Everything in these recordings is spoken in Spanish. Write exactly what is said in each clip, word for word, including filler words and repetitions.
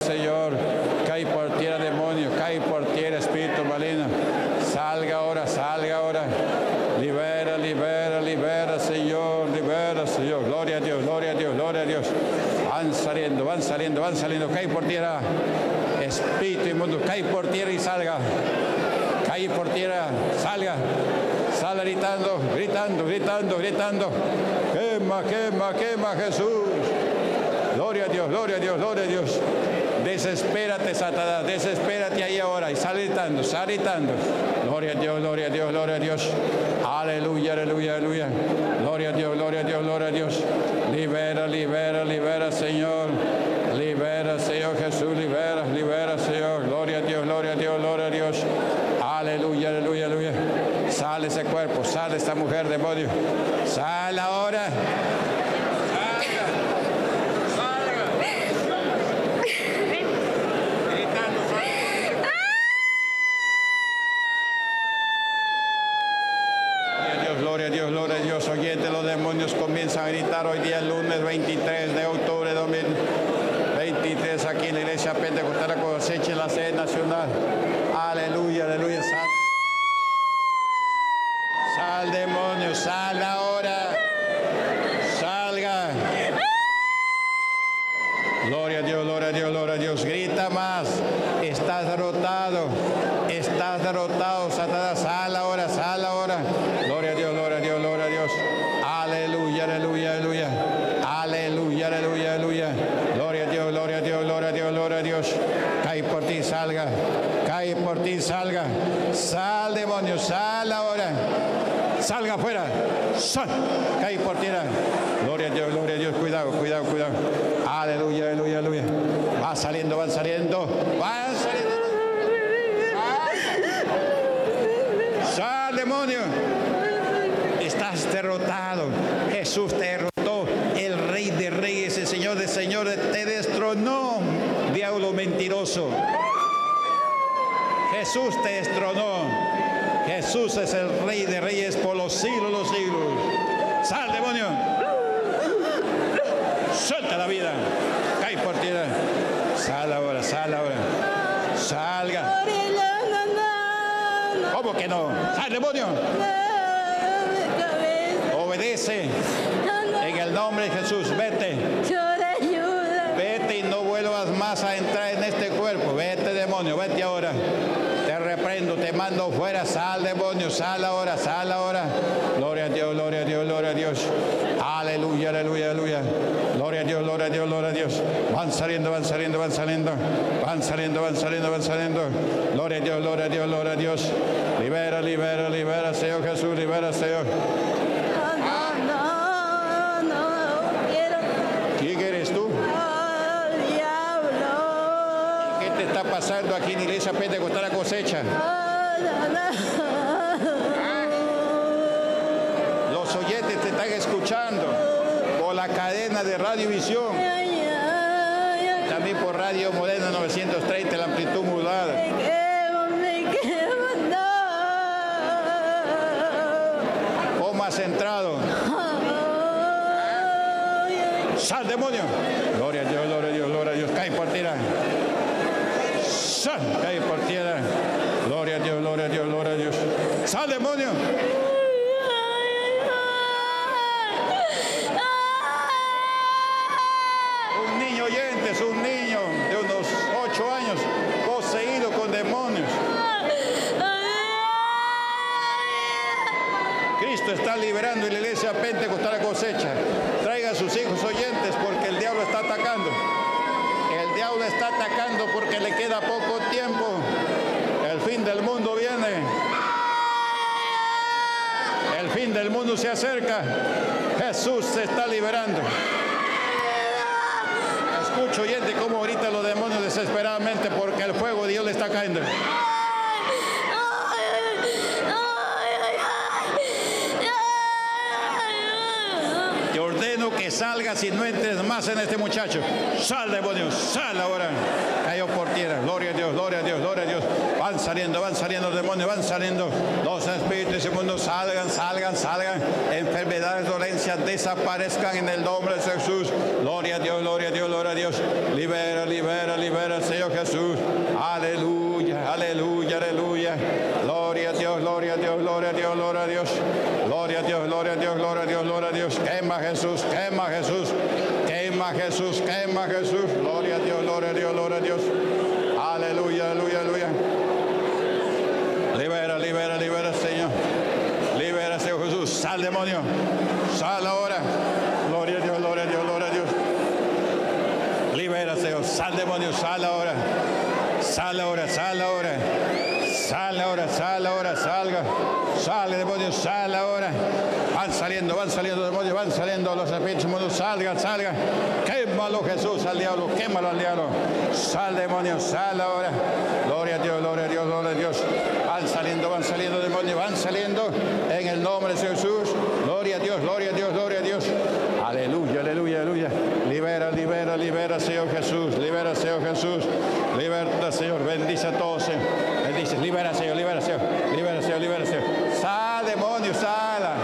Señor, cae por tierra, demonio, cae por tierra, espíritu maligno. Salga ahora, salga ahora. Libera, libera, libera, Señor, libera, Señor. Gloria a Dios, gloria a Dios, gloria a Dios. Van saliendo, van saliendo, van saliendo. Cae por tierra, espíritu inmundo, cae por tierra y salga. Cae por tierra, salga. Sale gritando, gritando, gritando, gritando. Quema, quema, quema, Jesús. Gloria a Dios, gloria a Dios, gloria a Dios. Desespérate, Satanás, desespérate ahí ahora y sale gritando, sale gritando. Gloria a Dios, gloria a Dios, gloria a Dios. Aleluya, aleluya, aleluya. Gloria a Dios, gloria a Dios, gloria a Dios. Libera, libera, libera, Señor. Libera, Señor Jesús, libera, libera, Señor. Gloria a Dios, gloria a Dios, gloria a Dios. Aleluya, aleluya, aleluya. Sale ese cuerpo, sale esta mujer, demonio. Sale ahora. Gloria a Dios, gloria a Dios. Oyente, los demonios comienzan a gritar hoy día, lunes veintitrés de octubre de dos mil veintitrés, aquí en la iglesia Pentecostal La Cosecha, en la sede nacional. Aleluya, aleluya. Sal, sal demonio, sal ahora. Salga. Gloria a Dios, gloria a Dios, gloria a Dios. Grita más. Estás derrotado. Estás derrotado, Satanás. Sal ahora, sal ahora. Gloria a Dios, gloria a Dios, gloria a Dios. Aleluya, aleluya, aleluya. Aleluya, aleluya, aleluya. Gloria a Dios, gloria a Dios, gloria a Dios, gloria a Dios. Cae por ti, salga. Cae por ti, salga. Sal, demonio, sal ahora. Salga afuera. Sal. Cae por tierra. Gloria a Dios, gloria a Dios. Cuidado, cuidado, cuidado. Aleluya, aleluya, aleluya. Va saliendo, van saliendo. Van saliendo. Sal, demonio. Estás derrotado. Jesús te derrotó. El Rey de Reyes, el Señor de Señores, te destronó. Diablo mentiroso. Jesús te destronó. Jesús es el Rey de Reyes por los siglos de los siglos. Sal, demonio. Suelta la vida. Cae por tierra. Sal ahora, sal ahora. Salga. ¿Cómo que no? ¡Sal, demonio! Obedece. En el nombre de Jesús, vete. Vete y no vuelvas más a entrar en este cuerpo. Vete, demonio, vete ahora. Te reprendo, te mando fuera. Sal, demonio, sal ahora, sal ahora. Gloria a Dios, gloria a Dios, gloria a Dios. Aleluya, aleluya, aleluya. Gloria a Dios, gloria a Dios, gloria a Dios. Van saliendo, van saliendo, van saliendo. Van saliendo, van saliendo, van saliendo. Gloria a Dios, gloria a Dios, gloria a Dios. Libera, libera, libera, Señor Jesús, libera, Señor. No, no, no, no quiero. ¿Quién eres tú? Oh, diablo. ¿Qué te está pasando aquí en la iglesia Pentecostal La Cosecha? Oh, no, no. Los oyentes te están escuchando por la cadena de Radiovisión. Ay, ay, ay. También por Radio Moderna novecientos treinta, la amplitud modulada. Me quemo, me quemo, no. ¿Cómo has entrado? ¡Sal, demonio! Gloria a Dios, gloria a Dios, gloria a Dios. Cae por tierra. ¡Sal! Cae por tierra. Gloria a Dios, gloria a Dios, gloria a Dios. ¡Sal, demonio! Un niño oyente es un niño de unos ocho años poseído con demonios. Cristo está liberando en la iglesia Pentecostal La Cosecha. Traiga a sus hijos oyentes porque el diablo está atacando. El diablo está atacando porque le queda poco tiempo. El fin del mundo viene. El fin del mundo se acerca. Jesús se está liberando. Escucho, oyente, cómo gritan los demonios desesperadamente porque el fuego de Dios le está cayendo. Te ordeno que salgas y no entres más en este muchacho. Sal, demonio, sal ahora. Cayó por tierra. Gloria a Dios, gloria a Dios, gloria a Dios. Van saliendo, van saliendo demonios, van saliendo. Los espíritus inmundos salgan, salgan, salgan. Enfermedades, dolencias desaparezcan en el nombre de Jesús. Gloria a Dios, gloria a Dios, gloria a Dios. Libera, libera, libera, Señor Jesús. Aleluya, aleluya, aleluya. Gloria a Dios, gloria a Dios, gloria a Dios, gloria a Dios. Gloria a Dios, gloria a Dios, gloria a Dios, gloria a Dios. Quema Jesús, quema Jesús. Quema Jesús, quema Jesús. Gloria a Dios, gloria a Dios, gloria a Dios. Aleluya, aleluya, aleluya. Libera, libera, libera, Señor. Libera, Señor Jesús. Sal, demonio. Sal ahora. Gloria a Dios, gloria a Dios, gloria a Dios. Libera, Señor. Sal, demonio. Sal ahora. Sal ahora, sal ahora. Sal ahora, sal ahora, salga. Sale, demonio, sal ahora. Van saliendo, van saliendo, demonios, van saliendo los espíritus inmundos. Salgan, salgan. Quémalo, Jesús, al diablo. Quémalo al diablo. Sal, demonio, sal ahora. Gloria a Dios, gloria a Dios, gloria a Dios. Van saliendo, van saliendo, demonios, van saliendo. En el nombre de Jesús. Gloria a Dios, gloria a Dios, gloria a Dios. Aleluya, aleluya, aleluya. Libera, libera, libera, Señor Jesús. Libera, Señor Jesús. Liberta, Señor. Bendice a todos, Señor. Bendice. Libera, Señor. Libera, Señor. Libera, Señor. Libera, Señor. Sal, demonio, salga.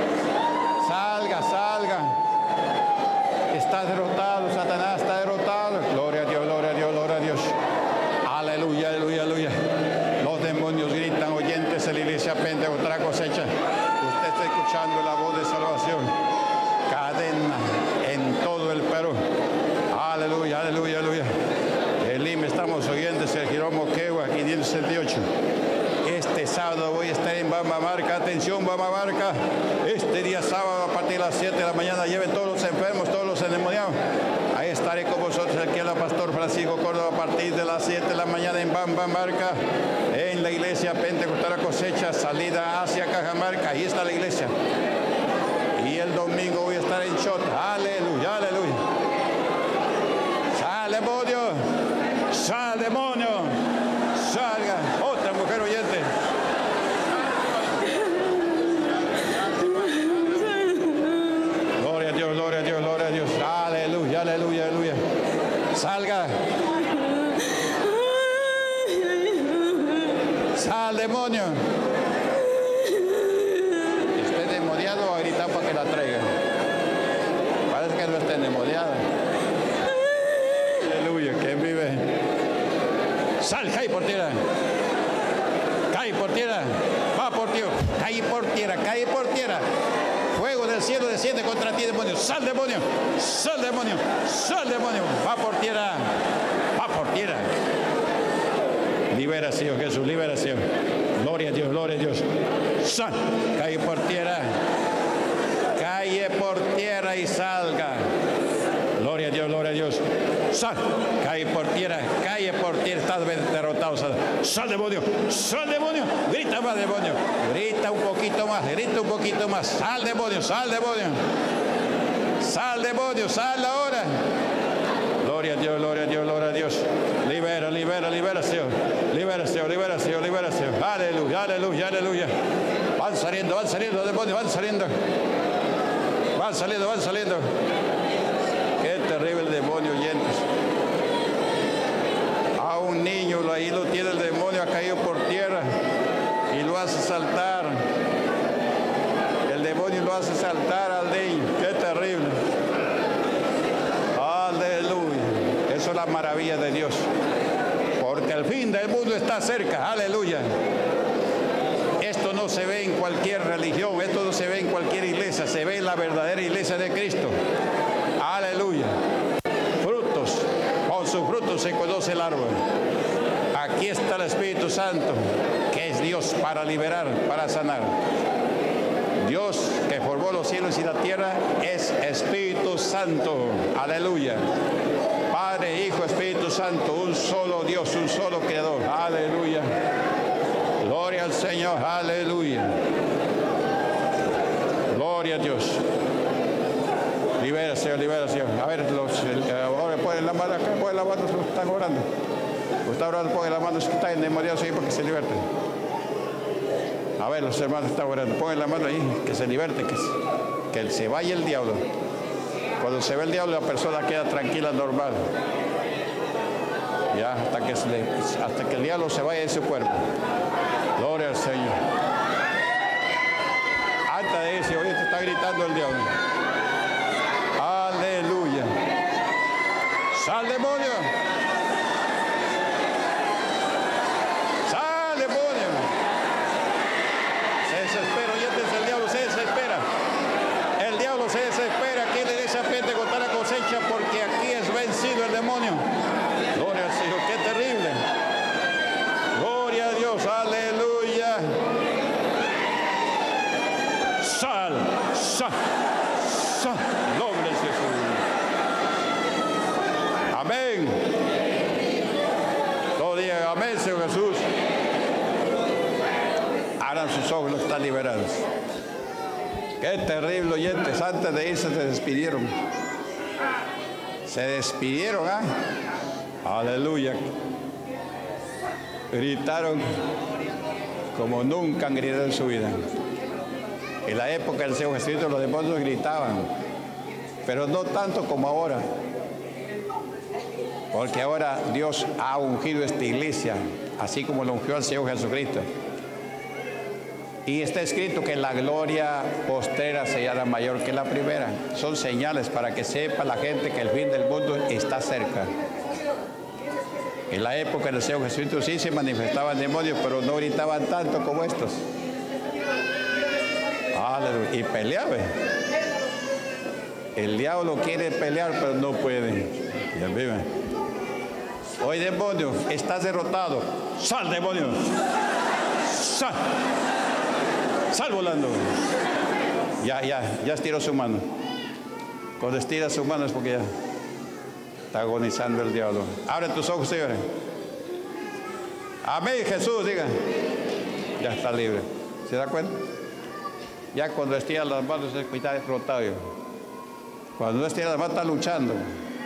Salga, salga. Está derrotado, Satanás está derrotado. Gloria a Dios, gloria a Dios, gloria a Dios. Aleluya, aleluya, aleluya. Los demonios gritan oyentes en la iglesia Pentecostal Cosecha. Usted está escuchando la voz de salvación. Cadena en todo el Perú. Aleluya, aleluya, aleluya. El Lima estamos oyendo el Girón Moquegua, quinientos sesenta y ocho. Este sábado voy a estar en Bambamarca. Atención, Bambamarca. Este día sábado a partir de las siete de la mañana lleven todos los enfermos, todos los endemoniados. Ahí estaré con vosotros aquí el pastor Francisco Córdoba a partir de las siete de la mañana en Bambamarca, en la iglesia Pentecostal Cosecha, salida hacia Cajamarca. Ahí está la iglesia. Y el domingo voy a estar en Chota. Aleluya, aleluya. Sal, demonio. Sal, demonio. Salga. Otra mujer oyente. Gloria a Dios, gloria a Dios, gloria a Dios. Aleluya, aleluya, aleluya. Salga. Sal, demonio. Esté endemoniado, a gritar para que la traiga. Parece que no está endemoniado. Aleluya, que vive. Sal, cae por tierra. Cae por tierra. Va por tierra. Cae por tierra, cae por tierra. Fuego del cielo desciende contra ti, demonio. Sal, demonio. Sal, demonio. Sal, demonio. Va por tierra. Va por tierra. Libera, Señor Jesús. Libera, Señor. Gloria a Dios, gloria a Dios. Sal. Cae por tierra. Cae por tierra y salga. Gloria a Dios, gloria a Dios. Sal, cae por tierra, cae por tierra, estás derrotado. Sal, sal, demonio, sal, demonio, grita más, demonio, grita un poquito más, grita un poquito más. Sal, demonio, sal, demonio, sal, demonio, sal ahora. Gloria a Dios, gloria a Dios, gloria a Dios. Libera, libera, libera, Señor. Libera, Señor, libera, Señor, libera, Señor. Aleluya, aleluya, aleluya. Van saliendo, van saliendo, demonios, van saliendo. Van saliendo, van saliendo. Qué terrible demonio, oyentes. A un niño ahí lo tiene el demonio, ha caído por tierra y lo hace saltar. El demonio lo hace saltar al niño. Qué terrible. Aleluya. Eso es la maravilla de Dios. Porque el fin del mundo está cerca. Aleluya. Esto no se ve en cualquier religión, esto no se ve en cualquier iglesia, se ve en la verdadera iglesia de Cristo. Aleluya. Frutos, con sus frutos se conoce el árbol. Aquí está el Espíritu Santo, que es Dios para liberar, para sanar. Dios que formó los cielos y la tierra es Espíritu Santo. Aleluya. Padre, Hijo, Espíritu Santo, un solo Dios, un solo Creador. Aleluya. Gloria al Señor. Aleluya. Gloria a Dios. Libera, Señor, libera, Señor. A ver, los, el, ahora ponen la mano acá, ponen la mano, están orando. Usted ahora ponen la mano, están endemoniados ahí para que se liberten. A ver, los hermanos están orando. Ponen la mano ahí, que se liberten, que, que se vaya el diablo. Cuando se ve el diablo, la persona queda tranquila, normal. Ya, hasta que, se le, hasta que el diablo se vaya de su cuerpo. Gloria al Señor. Antes de eso, hoy está gritando el diablo. Aleluya. Sal, demonio. Sal, demonio. Se desespera, oyentes, el diablo se desespera. El diablo se desespera aquí en la iglesia pentecostal la cosecha, porque aquí es vencido el demonio. Gloria al Señor, qué terrible. Gloria a Dios, aleluya. Sal, sal, sal. Nombre de Jesús. Amén. Todo día, amén, Señor Jesús. Abran sus ojos, los están liberados. Qué terrible, oyentes. Antes de irse se despidieron. Se despidieron, ¿ah? ¿eh? Aleluya. Gritaron como nunca han gritado en su vida. En la época del Señor Jesucristo los demonios gritaban, pero no tanto como ahora. Porque ahora Dios ha ungido esta iglesia, así como lo ungió al Señor Jesucristo. Y está escrito que la gloria postrera será mayor que la primera. Son señales para que sepa la gente que el fin del mundo está cerca. En la época del Señor Jesucristo sí se manifestaban demonios, pero no gritaban tanto como estos. Aleluya. Y peleaban. El diablo quiere pelear, pero no puede. Ya viven. Hoy, demonio, estás derrotado. Sal, demonio. Sal. Sal volando. Ya, ya, ya estiró su mano. Cuando estira su mano es porque ya está agonizando el diablo. Abre tus ojos, señores. Amén, Jesús, diga. Ya está libre. ¿Se da cuenta? Ya cuando estira las manos es que está derrotado. Cuando no estira las manos está luchando.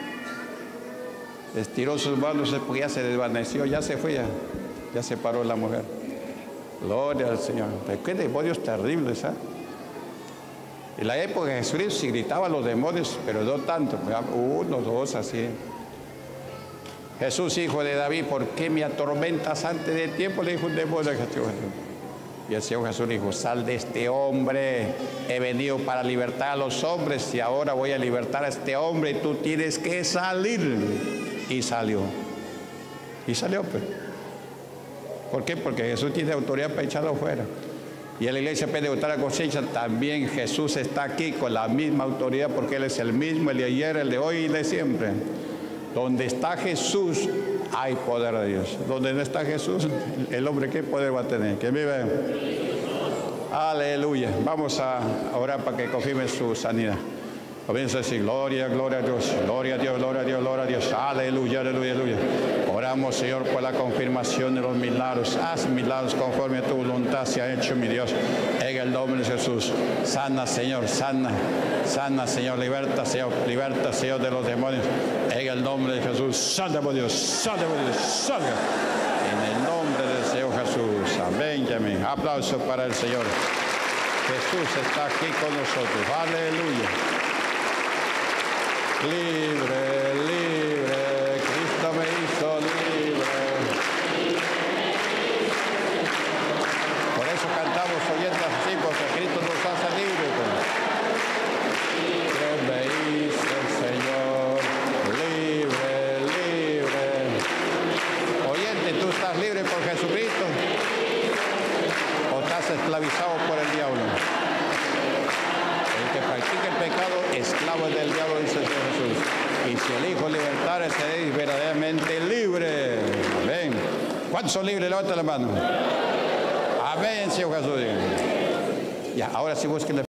Estiró sus manos es porque ya se desvaneció, ya se fue, ya, ya se paró la mujer. Gloria al Señor. Pero qué demonios terribles, ¿eh? En la época de Jesucristo se gritaban los demonios, pero no tanto, uno, dos, así. Jesús, hijo de David, ¿por qué me atormentas antes de tiempo? Le dijo un demonio a Jesús. Y el Señor Jesús dijo, sal de este hombre, he venido para libertar a los hombres y ahora voy a libertar a este hombre y tú tienes que salir. Y salió. Y salió, pues. ¿Por qué? Porque Jesús tiene autoridad para echarlo fuera. Y en la iglesia pentecostal la cosecha también Jesús está aquí con la misma autoridad, porque Él es el mismo, el de ayer, el de hoy y el de siempre. Donde está Jesús hay poder de Dios. Donde no está Jesús, el hombre ¿qué poder va a tener? ¿Quién vive? Aleluya. Vamos a orar para que confirme su sanidad. Comienza a decir, gloria, gloria a Dios, gloria a Dios, gloria a Dios, gloria a Dios, aleluya, aleluya, aleluya. Oramos, Señor, por la confirmación de los milagros. Haz milagros conforme a tu voluntad se ha hecho, mi Dios. En el nombre de Jesús, sana, Señor, sana, sana, Señor, liberta, Señor, liberta, Señor, de los demonios. En el nombre de Jesús, salga, por Dios, salga, por Dios, salga. En el nombre del Señor Jesús, amén y amén. Aplauso para el Señor. Jesús está aquí con nosotros, aleluya. Libre, libre, Cristo me hizo libre. Por eso cantamos oyentes así, porque Cristo nos hace libres. Que me hizo el Señor libre, libre. Oyente, ¿tú estás libre por Jesucristo? ¿O estás esclavizado por el diablo? El que practica el pecado, esclavo del diablo, dice el Señor Jesús. Y si el Hijo libertare, seréis verdaderamente libre. Amén. ¿Cuántos son libres? Levanta la mano. Amén, Señor Jesús. Ya, ahora sí busquen